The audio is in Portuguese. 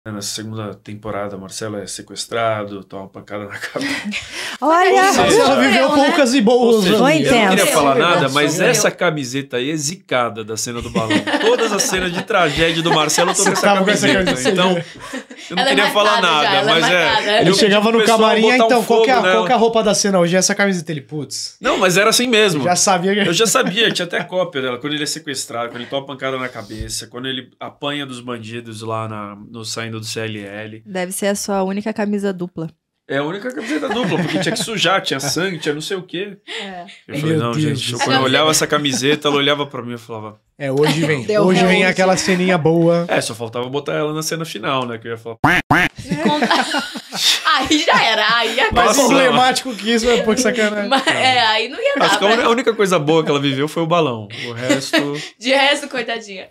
Na segunda temporada, Marcelo é sequestrado, toma uma pancada na cabeça. Olha, Marcelo viveu poucas e boas. Eu não queria intenso. falar nada, mas essa camiseta aí é zicada da cena do balão. Todas as cenas de tragédia do Marcelo eu tô com essa camiseta. Então, eu não queria falar nada, mas Ele chegava no camarim, então, qual que é a roupa da cena hoje? Essa camiseta, ele, putz. Não, mas era assim mesmo. Já sabia que... Eu já sabia, tinha até cópia dela. Quando ele é sequestrado, quando ele toma pancada na cabeça, quando ele apanha dos bandidos lá no saindo do CLL. Deve ser a sua única camisa dupla. É a única camiseta dupla, porque tinha que sujar, tinha sangue, tinha não sei o quê. Eu falei, não, gente, quando eu olhava essa camiseta, ela olhava pra mim e falava... Hoje vem. Hoje vem aquela ceninha boa. Só faltava botar ela na cena final, né? Que eu ia falar... Aí já era, aí agora. Mais emblemático que isso, é pouco sacanagem. Aí não ia dar. Acho que a única coisa boa que ela viveu foi o balão. O resto... De resto, coitadinha.